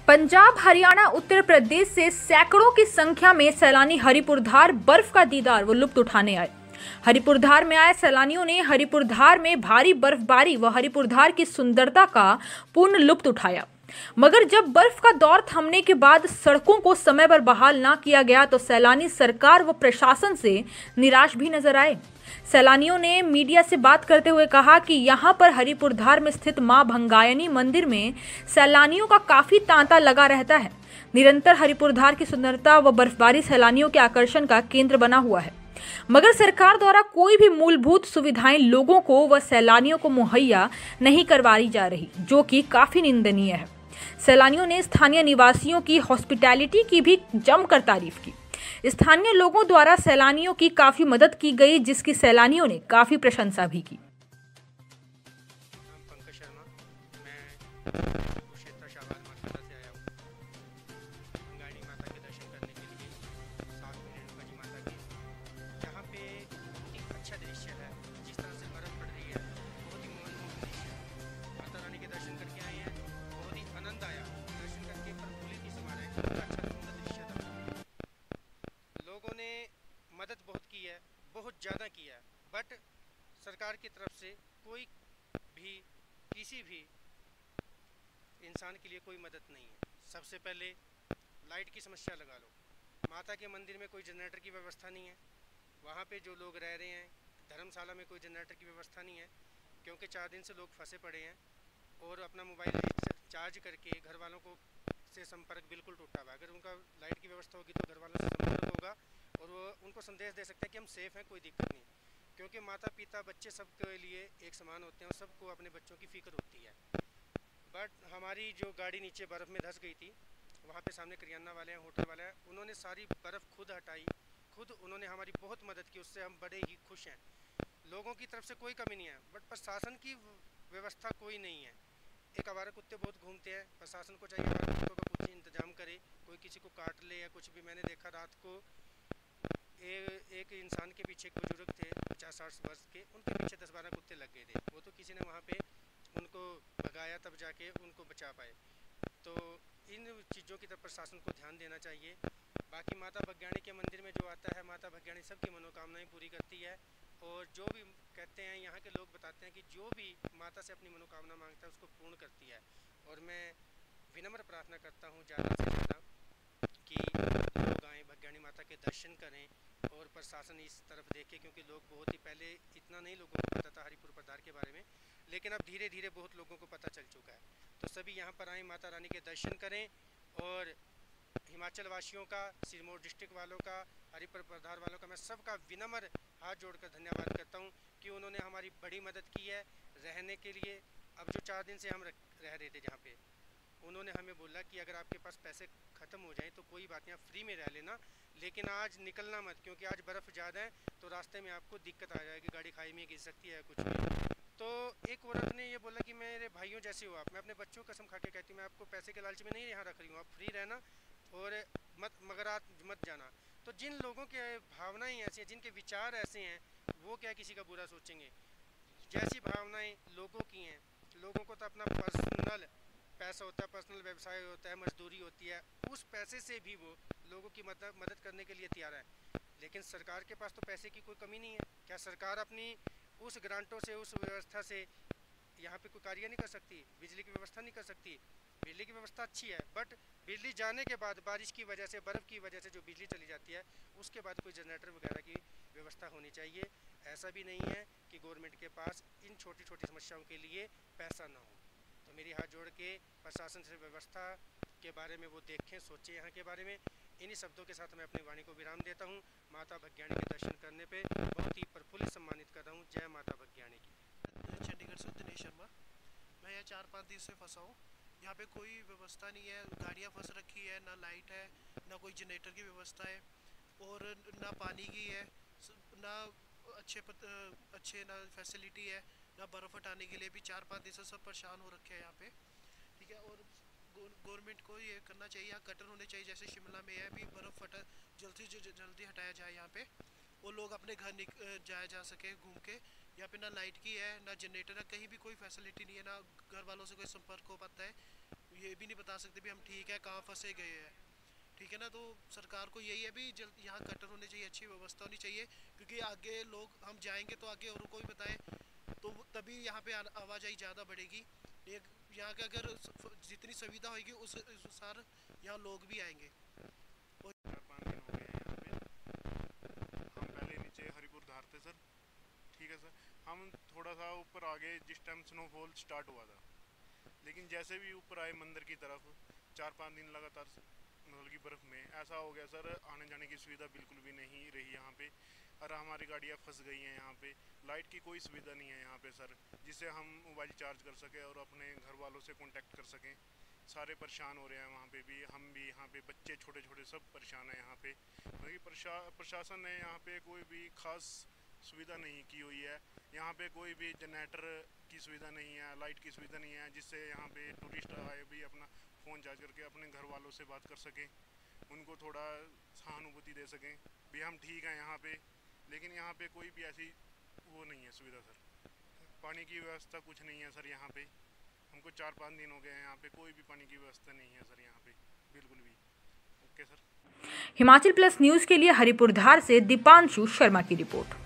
पंजाब, हरियाणा, उत्तर प्रदेश से सैकड़ों की संख्या में सैलानी हरिपुर धार बर्फ का दीदार व लुत्फ उठाने आए। हरिपुर धार में आए सैलानियों ने हरिपुर धार में भारी बर्फबारी व हरिपुर धार की सुंदरता का पूर्ण लुत्फ उठाया। मगर जब बर्फ का दौर थमने के बाद सड़कों को समय पर बहाल न किया गया तो सैलानी सरकार व प्रशासन से निराश भी नजर आए। सैलानियों ने मीडिया से बात करते हुए कहा कि यहां पर हरिपुर धार में स्थित मां भंगायनी मंदिर में सैलानियों का काफी तांता लगा रहता है। निरंतर हरिपुर धार की सुंदरता व बर्फबारी सैलानियों के आकर्षण का केंद्र बना हुआ है, मगर सरकार द्वारा कोई भी मूलभूत सुविधाएं लोगों को व सैलानियों को मुहैया नहीं करवाई जा रही, जो कि काफी निंदनीय है। सैलानियों ने स्थानीय निवासियों की हॉस्पिटैलिटी की भी जमकर तारीफ की। स्थानीय लोगों द्वारा सैलानियों की काफी मदद की गई, जिसकी सैलानियों ने काफी प्रशंसा भी की। पंकज शर्मा, मैं कुरुक्षेत्र शाहबाद माता से आया हूँ भंगाणी माता के दर्शन करने के लिए। साथ में रेणुका जी माता के यहाँ पे बहुत ही अच्छा दृश्य है। जिस तरह से बर्फ पड़ रही है, बहुत ही मनमोहक दृश्य है। माता रानी के दर्शन करके आए हैं, बहुत ही आनंद आया। दर्शन करके प्रफुल्लित ही समा रहे, बहुत अच्छा सुंदर दृश्य था। लोगों ने मदद बहुत की है, बहुत ज़्यादा की है, बट सरकार की तरफ से कोई भी किसी भी इंसान के लिए कोई मदद नहीं है। सबसे पहले लाइट की समस्या लगा लो। माता के मंदिर में कोई जनरेटर की व्यवस्था नहीं है। वहाँ पे जो लोग रह रहे हैं धर्मशाला में कोई जनरेटर की व्यवस्था नहीं है, क्योंकि 4 दिन से लोग फंसे पड़े हैं और अपना मोबाइल चार्ज करके घर वालों को से संपर्क बिल्कुल टूटा हुआ है। अगर उनका लाइट की व्यवस्था होगी तो घर वालों से संपर्क होगा और वो उनको संदेश दे सकते हैं कि हम सेफ़ हैं, कोई दिक्कत नहीं। क्योंकि माता पिता बच्चे सबके लिए एक समान होते हैं और सबको अपने बच्चों की फ़िक्र होती है। बट हमारी जो गाड़ी नीचे बर्फ़ में धंस गई थी, वहाँ पे सामने करियाना वाले हैं, होटल वाले हैं, उन्होंने सारी बर्फ़ खुद हटाई, खुद उन्होंने हमारी बहुत मदद की। उससे हम बड़े ही खुश हैं। लोगों की तरफ से कोई कमी नहीं है, बट प्रशासन की व्यवस्था कोई नहीं है। एक आवारा कुत्ते बहुत घूमते हैं, प्रशासन को चाहिए आवारा कुत्तों का कुछ इंतजाम करे, कोई किसी को काट ले या कुछ भी। मैंने देखा रात को एक इंसान के पीछे, एक बुजुर्ग थे 50-60 वर्ष के, उनके पीछे 10-12 कुत्ते लग गए थे। वो तो किसी ने वहाँ पे उनको भगाया, तब जाके उनको बचा पाए। तो इन चीज़ों की तरफ प्रशासन को ध्यान देना चाहिए। बाकी माता भंगाणी के मंदिर में जो आता है, माता भंगाणी सबकी मनोकामनाएं पूरी करती है। और जो भी कहते हैं, यहाँ के लोग बताते हैं कि जो भी माता से अपनी मनोकामना मांगता है उसको पूर्ण करती है। और मैं विनम्र प्रार्थना करता हूँ ज़्यादा से ज़्यादा कि लोग आएँ, भंगाणी माता के दर्शन करें और प्रशासन इस तरफ देखे, क्योंकि लोग बहुत ही पहले इतना नहीं लोगों को पता था हरिपुर धार के बारे में, लेकिन अब धीरे धीरे बहुत लोगों को पता चल चुका है। तो सभी यहाँ पर आएँ, माता रानी के दर्शन करें। और हिमाचल वासियों का, सिरमौर डिस्ट्रिक्ट वालों का, हरिपुर धार वालों का मैं सबका विनम्र हाथ जोड़कर धन्यवाद करता हूँ कि उन्होंने हमारी बड़ी मदद की है रहने के लिए। अब जो 4 दिन से हम रह रहे थे जहाँ पे, उन्होंने हमें बोला कि अगर आपके पास पैसे ख़त्म हो जाएं तो कोई बात नहीं, आप फ्री में रह लेना, लेकिन आज निकलना मत, क्योंकि आज बर्फ़ ज़्यादा है तो रास्ते में आपको दिक्कत आ जाएगी, गाड़ी खाई में गिर सकती है कुछ भी। तो एक औरत ने ये बोला कि मेरे भाइयों जैसे हो आप। मैं अपने बच्चों को कसम खा के कहती हूँ, मैं आपको पैसे के लालच में नहीं यहाँ रख रही हूँ, आप फ्री रहना और मगर आप मत जाना। तो जिन लोगों के भावनाएं ऐसी हैं, जिनके विचार ऐसे हैं, वो क्या किसी का बुरा सोचेंगे। जैसी भावनाएं लोगों की हैं, लोगों को तो अपना पर्सनल पैसा होता है, पर्सनल व्यवसाय होता है, मजदूरी होती है, उस पैसे से भी वो लोगों की मदद करने के लिए तैयार है। लेकिन सरकार के पास तो पैसे की कोई कमी नहीं है। क्या सरकार अपनी उस ग्रांटों से, उस व्यवस्था से यहाँ पे कोई कार्य नहीं कर सकती? बिजली की व्यवस्था नहीं कर सकती? बिजली की व्यवस्था अच्छी है, बट बिजली जाने के बाद बारिश की वजह से, बर्फ़ की वजह से जो बिजली चली जाती है, उसके बाद कोई जनरेटर वगैरह की व्यवस्था होनी चाहिए। ऐसा भी नहीं है कि गवर्नमेंट के पास इन छोटी छोटी समस्याओं के लिए पैसा ना हो। तो मेरी हाथ जोड़ के प्रशासन से व्यवस्था के बारे में वो देखें, सोचें यहाँ के बारे में। इन्हीं शब्दों के साथ मैं अपनी वाणी को विराम देता हूँ। माता भंगाणी के दर्शन करने पे बहुत ही प्रफुल्लित सम्मानित कर रहा हूँ। जय माता भंगाणी की। चंडीगढ़ से दिनेश शर्मा। मैं यहाँ 4-5 दिन से फंसा हूँ। यहाँ पे कोई व्यवस्था नहीं है, गाड़ियाँ फंस रखी है, ना लाइट है, ना कोई जनरेटर की व्यवस्था है और ना पानी की है, ना अच्छे ना फैसिलिटी है, ना बर्फ़ हटाने के लिए भी। 4-5 दिन से सब परेशान हो रखे हैं यहाँ पे, ठीक है। और गवर्नमेंट को ये करना चाहिए, यहाँ कटर होने चाहिए, जैसे शिमला में है, भी बर्फ़ जल्दी हटाया जाए यहाँ पे, और लोग अपने घर जाया जा सके घूम के। यहाँ पे ना लाइट की है, ना जनरेटर है, कहीं भी कोई फैसिलिटी नहीं है, ना घर वालों से कोई संपर्क हो पाता है। ये भी नहीं बता सकते भी हम ठीक है, कहाँ फंसे गए हैं। ठीक है ना, तो सरकार को यही है भी जल्द यहाँ गटर होने चाहिए, अच्छी व्यवस्था होनी चाहिए, क्योंकि आगे लोग हम जाएंगे तो आगे औरों को भी बताएं, तो तभी यहाँ पे आवाजाही ज़्यादा बढ़ेगी। एक यहाँ के अगर जितनी सुविधा होगी उस अनुसार यहाँ लोग भी आएंगे। 4-5 दिन हो गए हैं यहाँ पे। हम पहले नीचे हरिपुर धार थे सर, ठीक है सर। हम थोड़ा सा ऊपर आगे जिस टाइम स्नोफॉल स्टार्ट हुआ था, लेकिन जैसे भी ऊपर आए मंदिर की तरफ 4-5 दिन लगातार मतलब की बर्फ़ में ऐसा हो गया सर, आने जाने की सुविधा बिल्कुल भी नहीं रही यहाँ पे। और हमारी गाड़ियाँ फंस गई हैं यहाँ पे। लाइट की कोई सुविधा नहीं है यहाँ पे सर, जिससे हम मोबाइल चार्ज कर सकें और अपने घर वालों से कांटेक्ट कर सकें। सारे परेशान हो रहे हैं वहाँ पे भी, हम भी यहाँ पे, बच्चे छोटे छोटे सब परेशान हैं यहाँ पे। मतलब प्रशासन ने यहाँ पे कोई भी खास सुविधा नहीं की हुई है। यहाँ पे कोई भी जनरेटर की सुविधा नहीं है, लाइट की सुविधा नहीं है, जिससे यहाँ पे टूरिस्ट आए भी अपना फ़ोन चार्ज करके अपने घर वालों से बात कर सकें, उनको थोड़ा सहानुभूति दे सकें भी हम ठीक हैं यहाँ पे। लेकिन यहाँ पे कोई भी ऐसी वो नहीं है सुविधा सर। पानी की व्यवस्था कुछ नहीं है सर यहाँ पे। हमको 4-5 दिन हो गए हैं यहाँ पे, कोई भी पानी की व्यवस्था नहीं है सर यहाँ पे बिल्कुल भी। Okay sir. Himachal plus news के लिए हरिपुर धार से दीपांशु शर्मा की रिपोर्ट।